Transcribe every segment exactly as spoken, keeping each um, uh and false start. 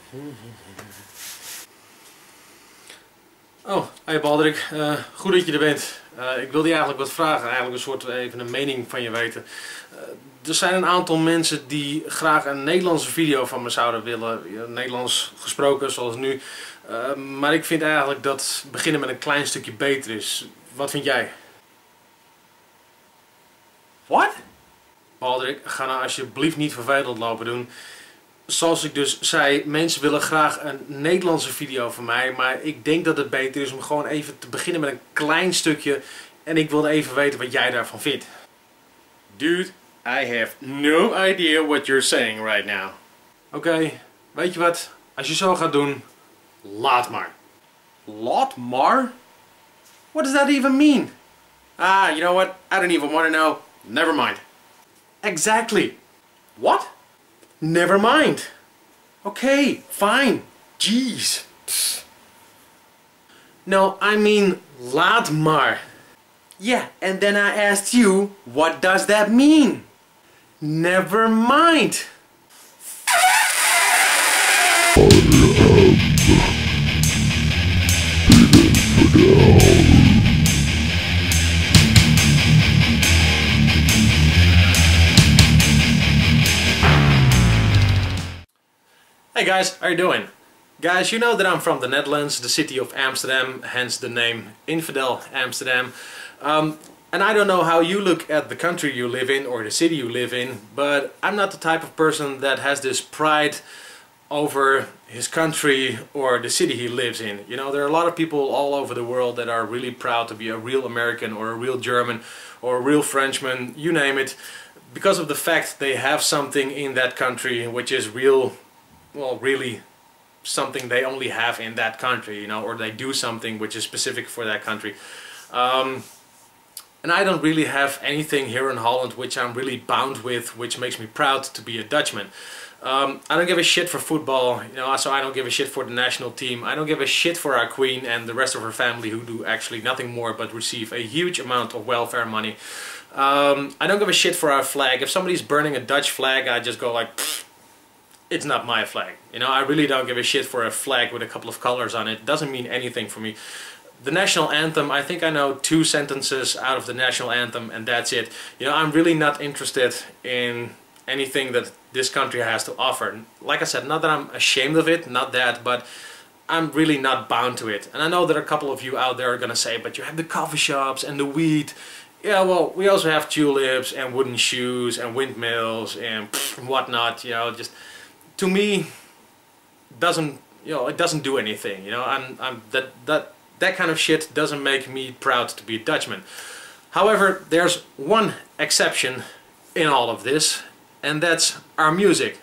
Oh, hey Balderik, uh, goed dat je er bent. Uh, ik wilde je eigenlijk wat vragen, eigenlijk een soort even een mening van je weten. Uh, er zijn een aantal mensen die graag een Nederlandse video van me zouden willen, ja, Nederlands gesproken zoals nu. Uh, maar ik vind eigenlijk dat beginnen met een klein stukje beter is. Wat vind jij? Wat? Balderik, ga nou alsjeblieft niet vervelend lopen doen. Zoals ik dus zei, mensen willen graag een Nederlandse video van mij, maar ik denk dat het beter is om gewoon even te beginnen met een klein stukje en ik wilde even weten wat jij daarvan vindt. Dude, I have no idea what you're saying right now. Oké, okay, weet je wat? Als je zo gaat doen, laat maar. Laat maar? What does that even mean? Ah, you know what? I don't even want to know. Never mind. Exactly. What? Never mind. Okay, fine. Jeez. Psst. No, I mean, laat maar. Yeah, and then I asked you, what does that mean? Never mind. Hey guys, how are you doing? Guys, you know that I'm from the Netherlands, the city of Amsterdam, hence the name Infidel Amsterdam. Um, and I don't know how you look at the country you live in or the city you live in, but I'm not the type of person that has this pride over his country or the city he lives in. You know, there are a lot of people all over the world that are really proud to be a real American or a real German or a real Frenchman, you name it, because of the fact they have something in that country which is real, well, really something they only have in that country, you know, or they do something which is specific for that country. Um, and I don't really have anything here in Holland which I'm really bound with, which makes me proud to be a Dutchman. Um, I don't give a shit for football, you know, so I don't give a shit for the national team. I don't give a shit for our queen and the rest of her family, who do actually nothing more but receive a huge amount of welfare money. Um, I don't give a shit for our flag. If somebody's burning a Dutch flag, I just go like, pfft, it's not my flag. You know, I really don't give a shit for a flag with a couple of colors on it. It doesn't mean anything for me. The national anthem, I think I know two sentences out of the national anthem and that's it. You know, I'm really not interested in anything that this country has to offer. Like I said, not that I'm ashamed of it, not that, but I'm really not bound to it. And I know that a couple of you out there are gonna say, but you have the coffee shops and the weed. Yeah, well, we also have tulips and wooden shoes and windmills and pff, whatnot, you know, just to me doesn't, you know, it doesn't do anything, you know. I'm, I'm that that that kind of shit doesn't make me proud to be a Dutchman. However, there's one exception in all of this, and that's our music.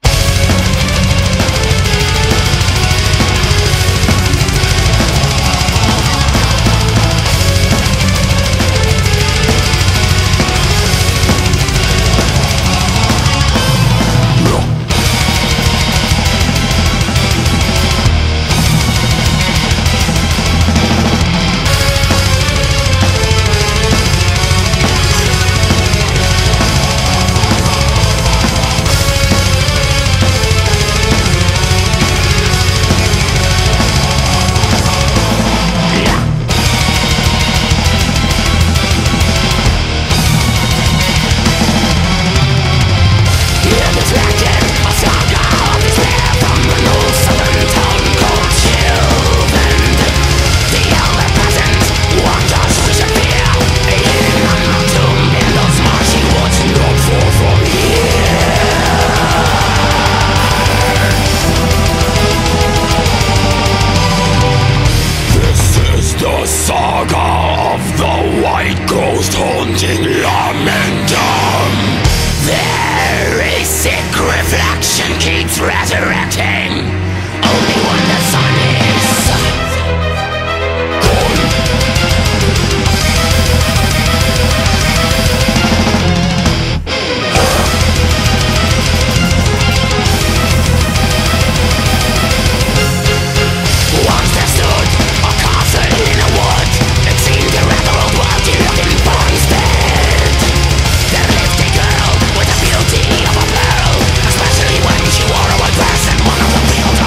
Resurrecting only when the sun is gone. Once there stood a castle in a wood. It seemed to wrap the whole world looking for instead. There lived a girl with the beauty of a pearl, especially when she wore a white dress and one of the wheels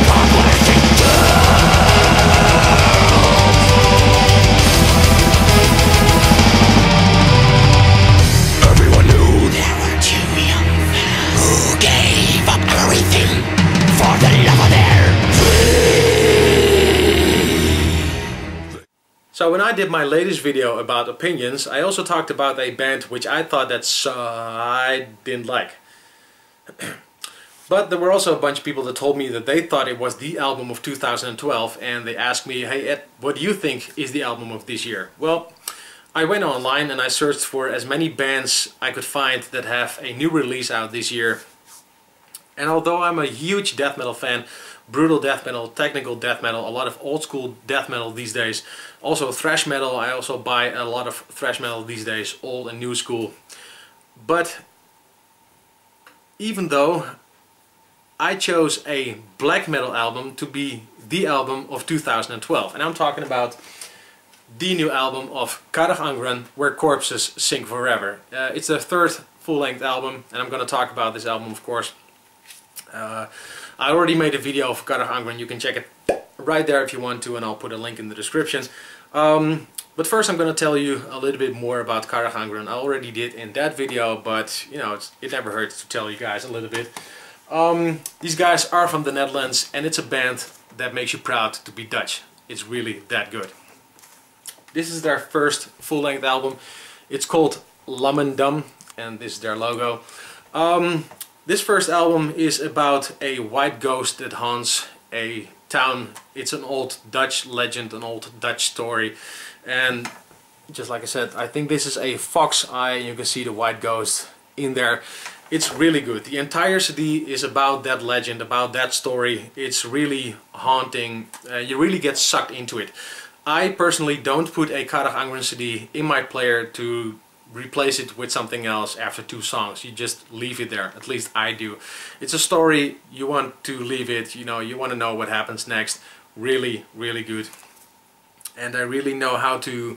did my latest video about opinions, I also talked about a band which I thought that so I didn't like. But there were also a bunch of people that told me that they thought it was the album of two thousand twelve, and they asked me, hey Ed, what do you think is the album of this year? Well, I went online and I searched for as many bands I could find that have a new release out this year. And although I'm a huge death metal fan, brutal death metal, technical death metal, a lot of old school death metal these days, also thrash metal, I also buy a lot of thrash metal these days, old and new school. But even though I chose a black metal album to be the album of two thousand twelve, and I'm talking about the new album of Karach Angren, Where Corpses Sing Forever. Uh, it's their third full-length album, and I'm going to talk about this album, of course. Uh, I already made a video of Karach Angren, you can check it right there if you want to, and I'll put a link in the description. Um, but first I'm going to tell you a little bit more about Karach Angren. I already did in that video, but you know, it's, it never hurts to tell you guys a little bit. Um, these guys are from the Netherlands, and it's a band that makes you proud to be Dutch. It's really that good. This is their first full-length album. It's called Lammendam, and this is their logo. Um, this first album is about a white ghost that haunts a town. It's an old Dutch legend, an old Dutch story, and just like I said, I think this is a fox eye, and you can see the white ghost in there. It's really good. The entire C D is about that legend, about that story. It's really haunting. Uh, you really get sucked into it. I personally don't put a Karach Angren C D in my player to replace it with something else after two songs. You just leave it there. At least I do. It's a story, you want to leave it, you know, you want to know what happens next. Really, really good. And I really know how to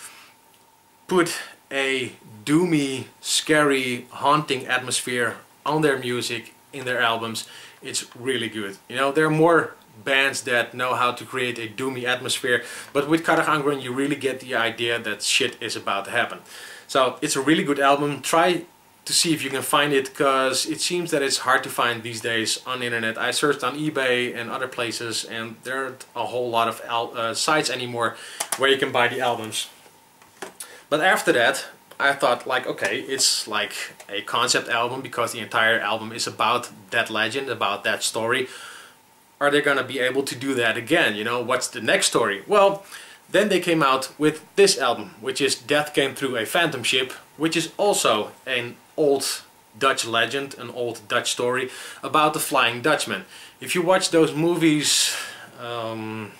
put a doomy, scary, haunting atmosphere on their music, in their albums. It's really good. You know, there are more bands that know how to create a doomy atmosphere, but with Karach Angren you really get the idea that shit is about to happen. So it's a really good album. Try to see if you can find it, because it seems that it's hard to find these days on the internet. I searched on eBay and other places, and there aren't a whole lot of al uh, sites anymore where you can buy the albums. But after that I thought, like, okay, it's like a concept album because the entire album is about that legend, about that story. Are they gonna be able to do that again? You know, what's the next story? Well, then they came out with this album, which is Death Came Through a Phantom Ship, which is also an old Dutch legend, an old Dutch story about the Flying Dutchman. If you watch those movies, um,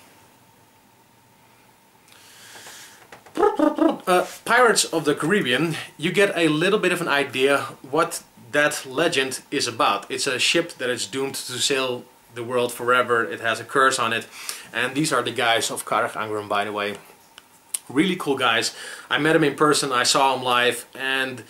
uh, Pirates of the Caribbean, you get a little bit of an idea what that legend is about. It's a ship that is doomed to sail the world forever. It has a curse on it, and these are the guys of Karach Angren, by the way. Really cool guys. I met them in person, I saw them live, and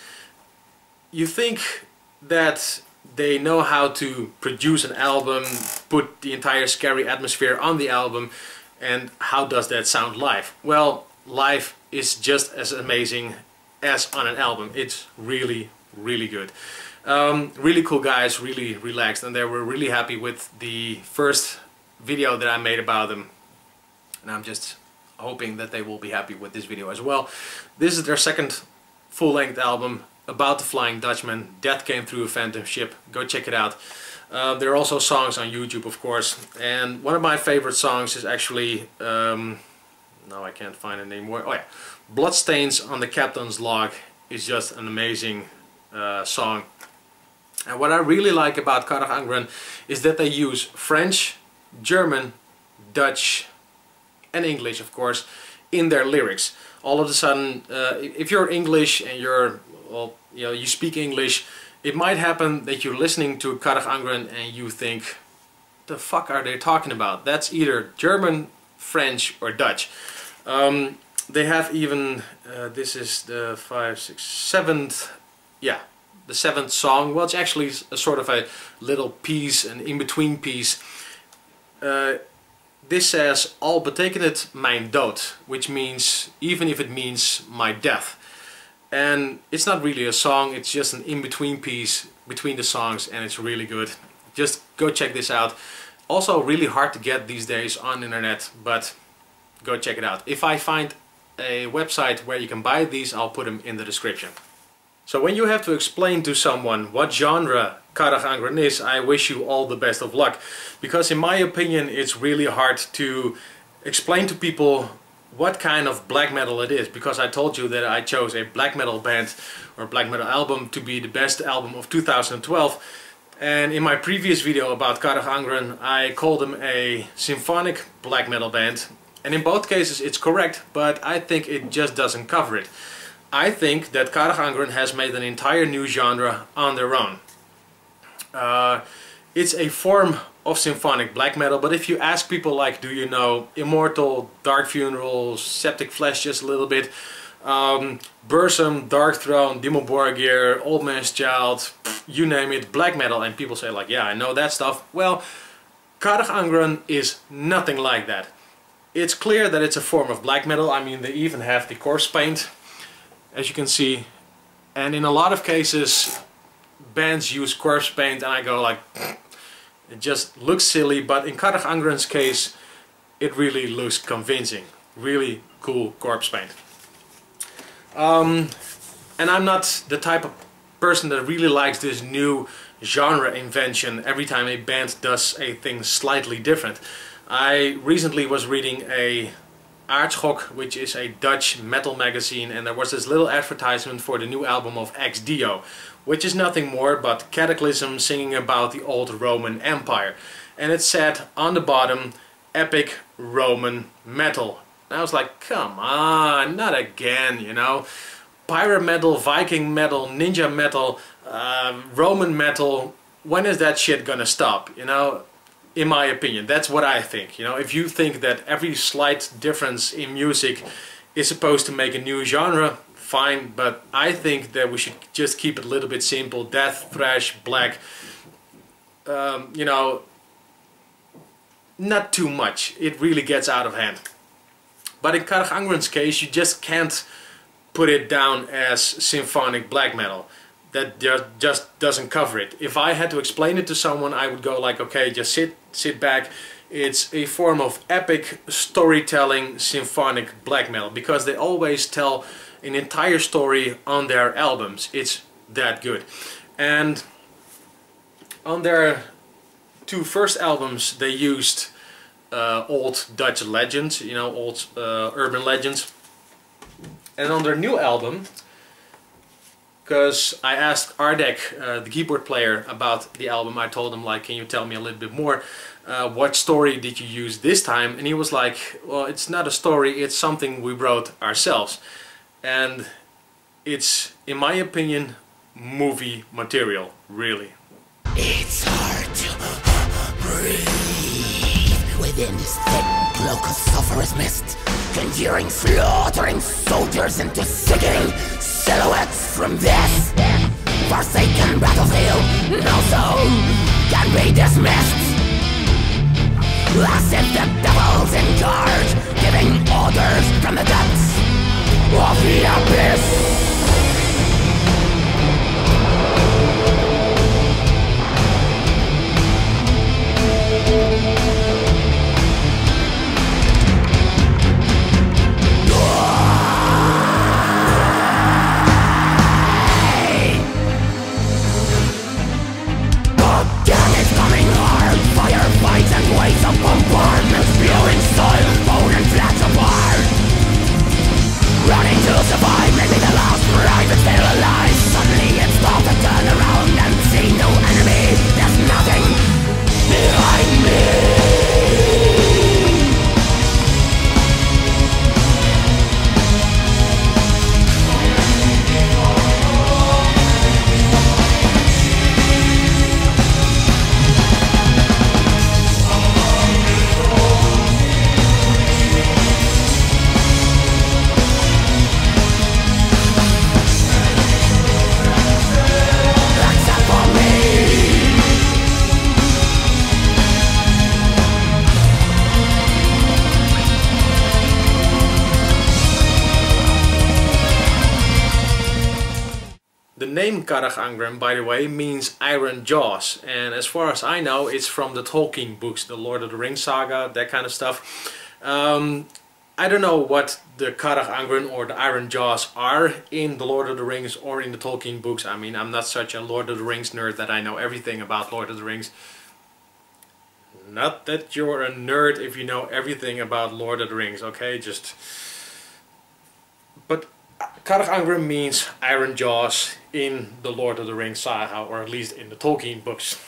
you think that they know how to produce an album, put the entire scary atmosphere on the album, and how does that sound live? Well, live is just as amazing as on an album. It's really, really good. Um, really cool guys, really relaxed, and they were really happy with the first video that I made about them. And I'm just hoping that they will be happy with this video as well. This is their second full-length album about the Flying Dutchman. Death Came Through a Phantom Ship. Go check it out. Uh, there are also songs on YouTube, of course. And one of my favorite songs is actually... Um, no, I can't find it anymore. Oh yeah. Bloodstains on the Captain's Log is just an amazing uh, song. And what I really like about Karach Angren is that they use French, German, Dutch and English, of course, in their lyrics. All of a sudden, uh, if you're English and you're, well, you know, you speak English, it might happen that you're listening to Karach Angren and you think, the fuck are they talking about? That's either German, French or Dutch. Um, they have even, uh, this is the five, six, seventh, yeah, the seventh song. Well, it's actually a sort of a little piece, an in-between piece. Uh, this says, al betekent het mijn dood, which means, even if it means my death. And it's not really a song, it's just an in-between piece between the songs, and it's really good. Just go check this out. Also really hard to get these days on the internet, but go check it out. If I find a website where you can buy these. I'll put them in the description. So when you have to explain to someone what genre Karach Angren is, I wish you all the best of luck. Because in my opinion it's really hard to explain to people what kind of black metal it is. Because I told you that I chose a black metal band or black metal album to be the best album of two thousand twelve. And in my previous video about Karach Angren I called them a symphonic black metal band. And in both cases it's correct, but I think it just doesn't cover it. I think that Karach Angren has made an entire new genre on their own. Uh, it's a form of symphonic black metal, but if you ask people like, do you know Immortal, Dark Funeral, Septic Flesh just a little bit, um, Burzum, Dark Throne, Dimmu Borgir, Old Man's Child, you name it, black metal, and people say like, yeah, I know that stuff. Well, Karach Angren is nothing like that. It's clear that it's a form of black metal. I mean, they even have the corpse paint, as you can see, and in a lot of cases bands use corpse paint and I go like, it just looks silly, but in Karach Angren's case it really looks convincing. Really cool corpse paint. Um, and I'm not the type of person that really likes this new genre invention every time a band does a thing slightly different. I recently was reading a Aardschok, which is a Dutch metal magazine, and there was this little advertisement for the new album of Ex Dio, which is nothing more but Cataclysm singing about the old Roman Empire. And it said on the bottom, epic Roman metal. And I was like, come on, not again, you know. Pirate metal, Viking metal, ninja metal, uh, Roman metal, when is that shit gonna stop, you know? In my opinion, that's what I think. You know, if you think that every slight difference in music is supposed to make a new genre, fine, but I think that we should just keep it a little bit simple. Death, thrash, black, um, you know, not too much. It really gets out of hand. But in Karach Angren's case, you just can't put it down as symphonic black metal. That just doesn't cover it. If I had to explain it to someone, I would go like, okay, just sit, sit back. It's a form of epic storytelling symphonic black metal, because they always tell an entire story on their albums. It's that good. And on their two first albums, they used uh, old Dutch legends, you know, old uh, urban legends. And on their new album, because I asked Ardek, uh, the keyboard player, about the album. I told him like, can you tell me a little bit more? Uh, what story did you use this time? And he was like, well, it's not a story, it's something we wrote ourselves. And it's, in my opinion, movie material, really. It's hard to breathe within this thick cloak of sulphurous mist, conjuring slaughtering soldiers into sickening silhouettes from this forsaken battlefield. No soul can be dismissed, as if the devil's in charge, giving orders from the depths of the abyss. The name Karach Angren, by the way, means Iron Jaws, and as far as I know, it's from the Tolkien books, the Lord of the Rings saga, that kind of stuff. Um, I don't know what the Karach Angren or the Iron Jaws are in the Lord of the Rings or in the Tolkien books. I mean, I'm not such a Lord of the Rings nerd that I know everything about Lord of the Rings. Not that you're a nerd if you know everything about Lord of the Rings, okay? Just... But Karach Angren means Iron Jaws in the Lord of the Rings saga, or at least in the Tolkien books.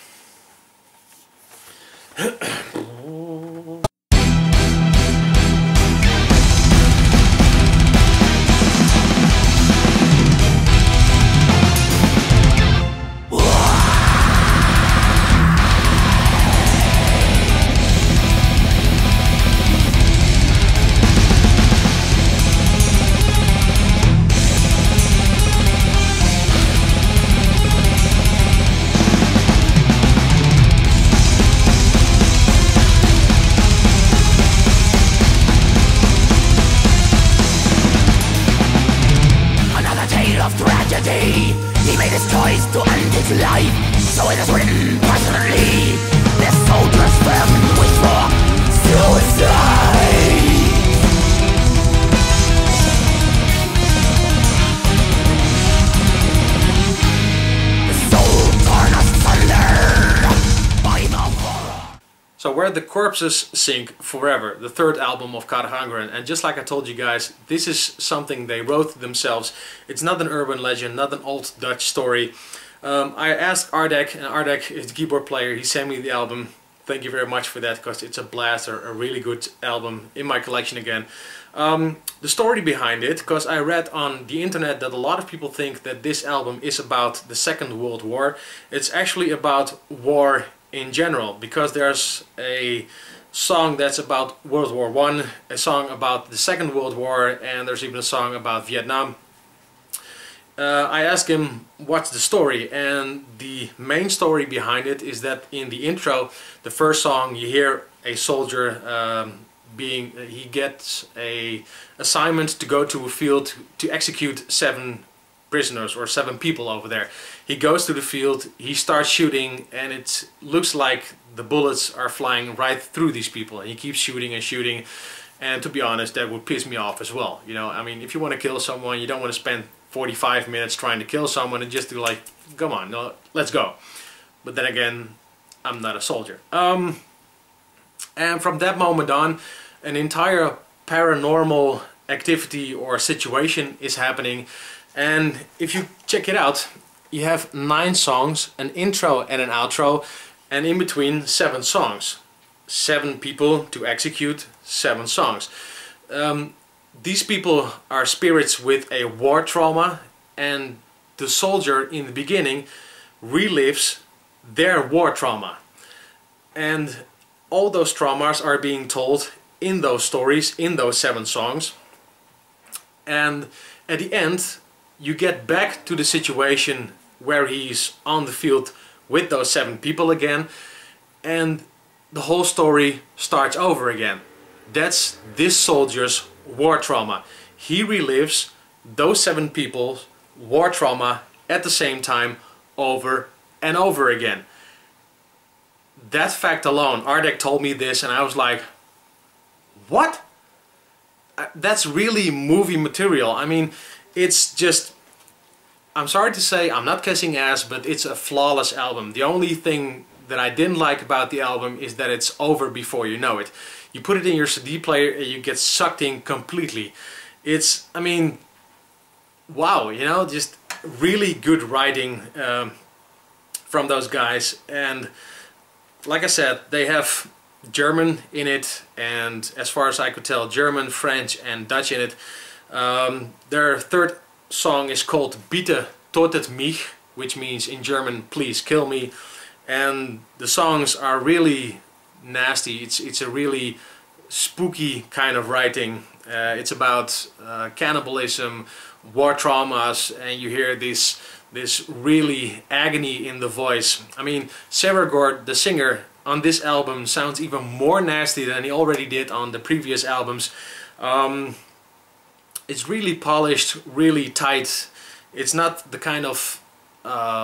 He made his choice to end his life, so it is written personally. This soldier's fervent wish for suicide. The soul torn asunder by the horror. So Where the Corpses Sink Forever, the third album of Karach Angren. And just like I told you guys, this is something they wrote themselves. It's not an urban legend, not an old Dutch story. Um, I asked Ardek, and Ardek is the keyboard player, he sent me the album. Thank you very much for that, because it's a blast, or a really good album in my collection again. Um, the story behind it, because I read on the internet that a lot of people think that this album is about the Second World War. It's actually about war in general, because there's a song that's about World War One, a song about the Second World War, and there's even a song about Vietnam. Uh, I asked him what's the story, and the main story behind it is that in the intro, the first song, you hear a soldier um, being, he gets a assignment to go to a field to execute seven prisoners or seven people over there. He goes to the field, he starts shooting, and it looks like the bullets are flying right through these people, and he keeps shooting and shooting. And to be honest, that would piss me off as well. You know, I mean, if you want to kill someone, you don't want to spend forty-five minutes trying to kill someone and just do like, come on, no, let's go. But then again, I'm not a soldier. Um, and from that moment on, an entire paranormal activity or situation is happening. And if you check it out, you have nine songs, an intro and an outro, and in between seven songs. Seven people to execute seven songs. Um, these people are spirits with a war trauma, and the soldier in the beginning relives their war trauma. And all those traumas are being told in those stories, in those seven songs. And at the end, you get back to the situation where he's on the field with those seven people again, and the whole story starts over again. That's this soldier's war trauma. He relives those seven people's war trauma at the same time over and over again. That fact alone, Ardek told me this and I was like, what? That's really movie material. I mean, it's just, I'm sorry to say, I'm not kissing ass, but it's a flawless album. The only thing that I didn't like about the album is that it's over before you know it. You put it in your C D player and you get sucked in completely. It's, I mean, wow, you know, just really good writing um, from those guys. And like I said, they have German in it, and as far as I could tell, German, French and Dutch in it. Um, their third song is called Bitte tötet mich, which means in German, please kill me. And the songs are really nasty. It's, it's a really spooky kind of writing. Uh, it's about uh, cannibalism, war traumas, and you hear this, this really agony in the voice. I mean, Saragord, the singer, on this album sounds even more nasty than he already did on the previous albums. Um, it's really polished, really tight. It's not the kind of uh,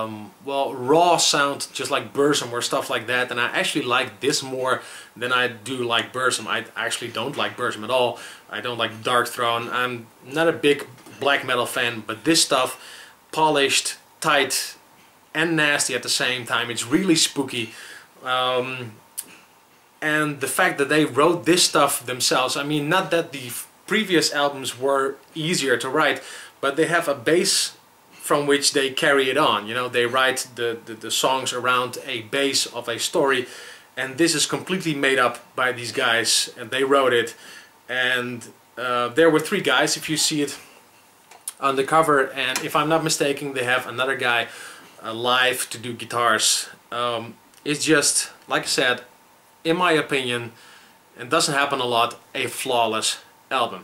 um, well, raw sound, just like Burzum or stuff like that. And I actually like this more than I do like Burzum. I actually don't like Burzum at all. I don't like Darkthrone. I'm not a big black metal fan, but this stuff, polished, tight, and nasty at the same time. It's really spooky. Um, and the fact that they wrote this stuff themselves, I mean, not that the previous albums were easier to write, but they have a base from which they carry it on. You know, they write the, the, the songs around a base of a story, and this is completely made up by these guys, and they wrote it. And uh, there were three guys, if you see it on the cover, and if I'm not mistaken, they have another guy uh, live to do guitars. Um, it's just, like I said, in my opinion, and doesn't happen a lot, a flawless album.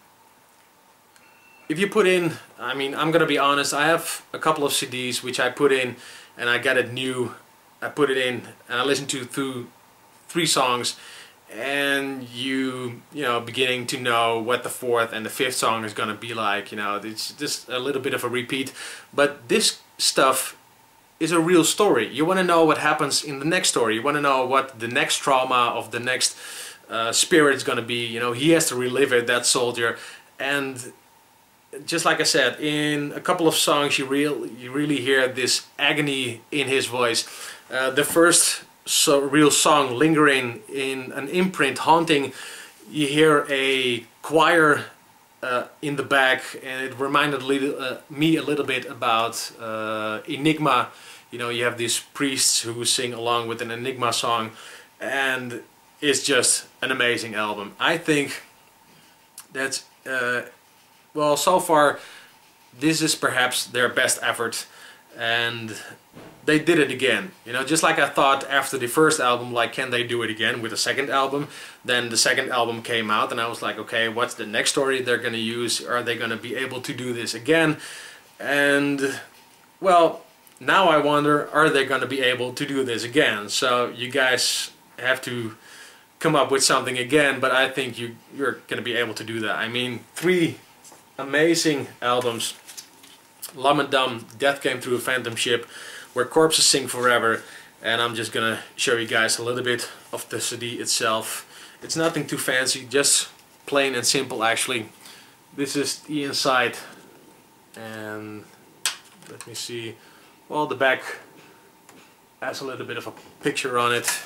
If you put in, I mean, I'm gonna be honest, I have a couple of C Ds which I put in and I got it new. I put it in and I listened to through three songs, and you you know beginning to know what the fourth and the fifth song is gonna be like. You know, it's just a little bit of a repeat, but this stuff is a real story. You want to know what happens in the next story. You want to know what the next trauma of the next uh, spirit is gonna be. You know, he has to relive it, that soldier. And just like I said, in a couple of songs you real you really hear this agony in his voice. Uh, the first so real song, Lingering, in an imprint, Haunting, you hear a choir uh, in the back, and it reminded little, uh, me a little bit about uh, Enigma. You know, you have these priests who sing along with an Enigma song, and it's just an amazing album. I think that's uh, well, so far this is perhaps their best effort, and they did it again. You know, just like I thought after the first album, like, can they do it again with the second album? Then the second album came out and I was like, okay, what's the next story they're gonna use? Are they gonna be able to do this again? And well, now I wonder, are they gonna be able to do this again? So you guys have to come up with something again, but I think you, you're gonna be able to do that. I mean, three amazing albums: Lamb Dumb, Death Came Through a Phantom Ship, Where Corpses Sing Forever, and I'm just gonna show you guys a little bit of the C D itself. It's nothing too fancy, just plain and simple actually. This is the inside, and let me see, well, the back has a little bit of a picture on it.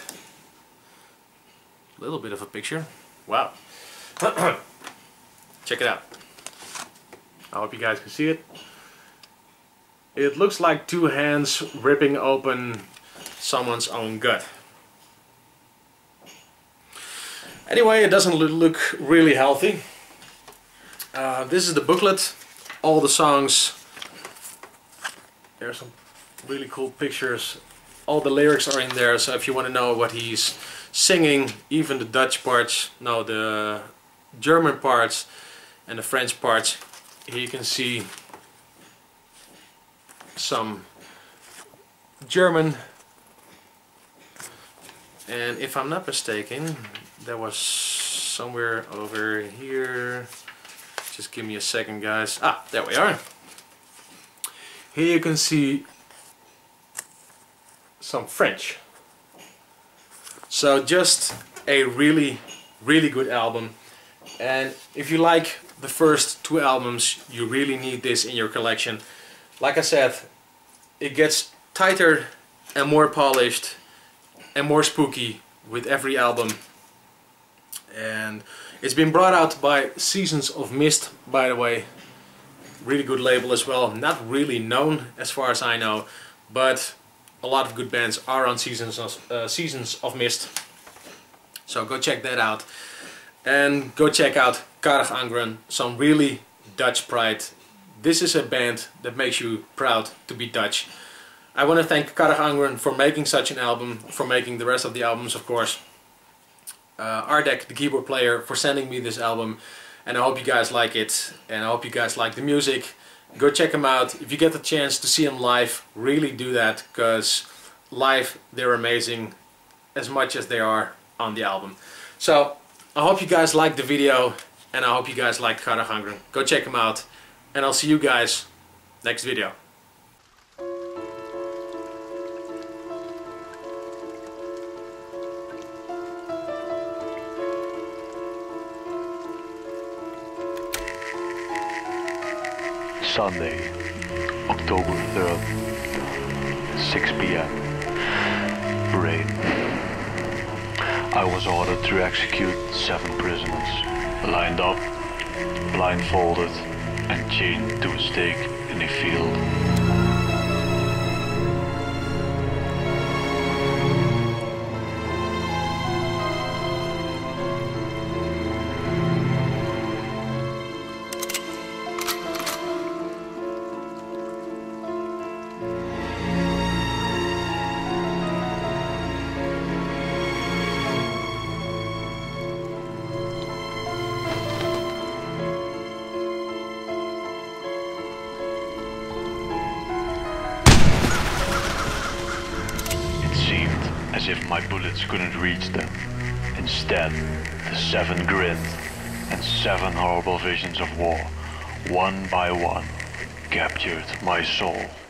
A little bit of a picture, wow. Check it out. I hope you guys can see it. It looks like two hands ripping open someone's own gut. Anyway, it doesn't look really healthy. Uh, this is the booklet. All the songs. There's some really cool pictures. All the lyrics are in there, so if you want to know what he's singing, even the Dutch parts, no, the German parts and the French parts, here you can see some German, and if I'm not mistaken, there was somewhere over here. Just give me a second, guys. Ah, there we are. Here you can see some French. So just a really, really good album. And if you like the first two albums, you really need this in your collection. Like I said, it gets tighter and more polished and more spooky with every album. And it's been brought out by Seasons of Mist, by the way. Really good label as well. Not really known as far as I know, but a lot of good bands are on Seasons of, uh, Seasons of Mist. So go check that out. And go check out Karag Angren, some really Dutch pride. This is a band that makes you proud to be Dutch. I want to thank Karag Angren for making such an album, for making the rest of the albums, of course. Uh, Ardek, the keyboard player, for sending me this album, and I hope you guys like it, and I hope you guys like the music. Go check them out. If you get the chance to see them live, really do that, because live they're amazing as much as they are on the album. So I hope you guys liked the video, and I hope you guys liked Karag Angren. Go check them out, and I'll see you guys next video. Sunday, October third, six p m Rain. I was ordered to execute seven prisoners, lined up, blindfolded, and chained to a stake in a field. As if my bullets couldn't reach them. Instead, the seven grinned, and seven horrible visions of war, one by one, captured my soul.